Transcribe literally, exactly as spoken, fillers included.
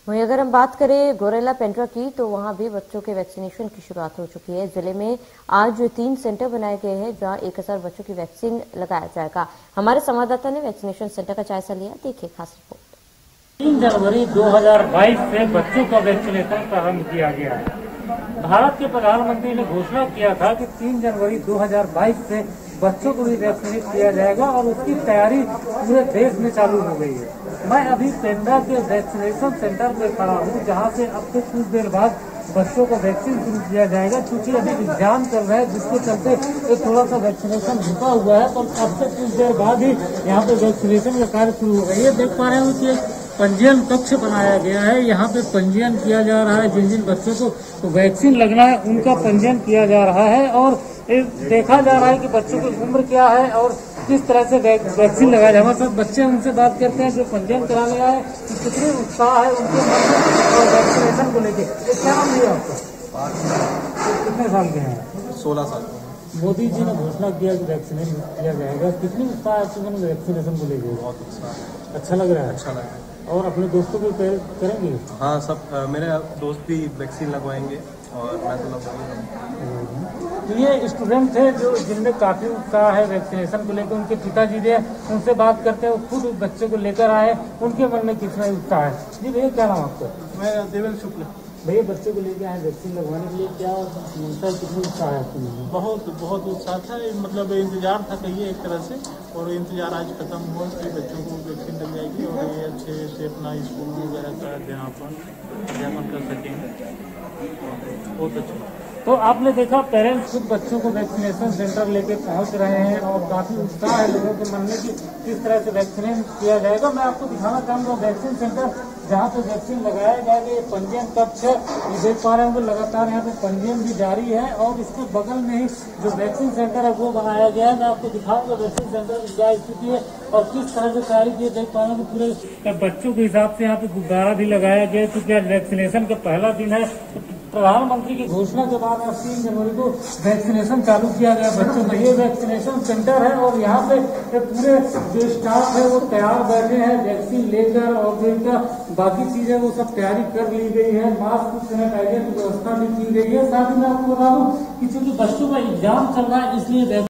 वहीं अगर हम बात करें गोरेला पेंड्रा की, तो वहां भी बच्चों के वैक्सीनेशन की शुरुआत हो चुकी है। जिले में आज तीन सेंटर बनाए गए हैं जहां एक हजार बच्चों की वैक्सीन लगाया जाएगा। हमारे संवाददाता ने वैक्सीनेशन सेंटर का जायजा लिया, देखिए खास रिपोर्ट। तीन जनवरी दो हज़ार बाईस से बच्चों का वैक्सीनेशन प्रारंभ किया गया है। भारत के प्रधानमंत्री ने घोषणा किया था कि तीन जनवरी दो हज़ार बाईस से बच्चों को भी वैक्सीनेट किया जाएगा और उसकी तैयारी पूरे देश में चालू हो गई है। मैं अभी पेंड्रा के वैक्सीनेशन सेंटर पे खड़ा हूँ, जहाँ से अब से कुछ देर बाद बच्चों को वैक्सीन शुरू किया जाएगा। क्योंकि अभी एग्जाम चल रहा है, जिसके चलते एक थोड़ा सा वैक्सीनेशन रुका हुआ है, पर अब से कुछ देर बाद ही यहाँ पे वैक्सीनेशन का कार्य शुरू हो गई है। देख पा रहे हो कि पंजीयन कक्ष बनाया गया है। यहाँ पे पंजीयन किया जा रहा है। जिन जिन बच्चों को तो वैक्सीन लगना है उनका पंजीयन किया जा रहा है और देखा जा रहा है कि बच्चों की उम्र क्या है और किस तरह से वैक्सीन लगाया जाए। हमारे साथ बच्चे, उनसे बात करते हैं जो पंजीयन कराने आए कि कितने उत्साह है उनके मन में और वैक्सीनेशन को लेके। क्या नाम लिया आपका? कितने साल के हैं? सोलह साल। मोदी जी ने घोषणा किया कि वैक्सीनेशन किया जाएगा, कितनी उत्साह है आपके मन में वैक्सीनेशन को लेके? बहुत उत्साह। अच्छा लग रहा है? अच्छा लग रहा है। और अपने दोस्तों को करेंगे? हाँ, सब मेरे दोस्त भी वैक्सीन लगवाएंगे और मैं तो लगवाऊंगा। तो ये स्टूडेंट थे जो जिनमें काफी उत्साह है वैक्सीनेशन को लेकर। उनके पिताजी थे, उनसे बात करते हैं, वो खुद बच्चे को लेकर आए, उनके मन में कितना उत्साह है। जी भैया, क्या नाम आपका? मैं देवेंद्र शुक्ल। भैया, बच्चे को लेकर आए वैक्सीन लगवाने के लिए, क्या मनता है, कितनी उत्साह है आपके मन में? बहुत बहुत उत्साह था। मतलब इंतजार था कहिए एक तरह से, और इंतजार आज खत्म हुआ कि बच्चों को वैक्सीन लग जाएगी और ये अच्छे से अपना स्कूल वगैरह का अध्यापन अध्यापन कर सकेंगे। बहुत अच्छा। तो आपने देखा, पेरेंट्स खुद बच्चों को वैक्सीनेशन सेंटर लेके पहुंच रहे हैं और काफी उत्साह है लोगों के मन में कि किस तरह से वैक्सीनेट किया जाएगा। मैं आपको दिखाना चाहूंगा वैक्सीन सेंटर जहां पे वैक्सीन लगाया जाएगा। ये पंजीयन कक्ष है, ये देख पा रहे होंगे लगातार यहाँ पे पंजीयन भी जारी है और इसके बगल में ही जो वैक्सीन सेंटर है वो बनाया गया है। मैं आपको दिखाऊंगा वैक्सीन सेंटर की क्या स्थिति है और किस तरह से तैयारी की। देख पा रहे हैं पूरे बच्चों के हिसाब से यहाँ पे गुब्बारा भी लगाया गया है, क्योंकि आज वैक्सीनेशन का पहला दिन है। प्रधानमंत्री की घोषणा के बाद आज तीन जनवरी को वैक्सीनेशन चालू किया गया बच्चों का। ये वैक्सीनेशन सेंटर है और यहाँ पे पूरे जो स्टाफ है वो तैयार बैठे हैं वैक्सीन लेकर, और जो इनका बाकी चीजें वो सब तैयारी कर ली गई है। मास्क, सैनिटाइजर की व्यवस्था भी की गई है। साथ ही मैं आपको बता दूं कि चूंकि बच्चों का एग्जाम चल रहा है, इसलिए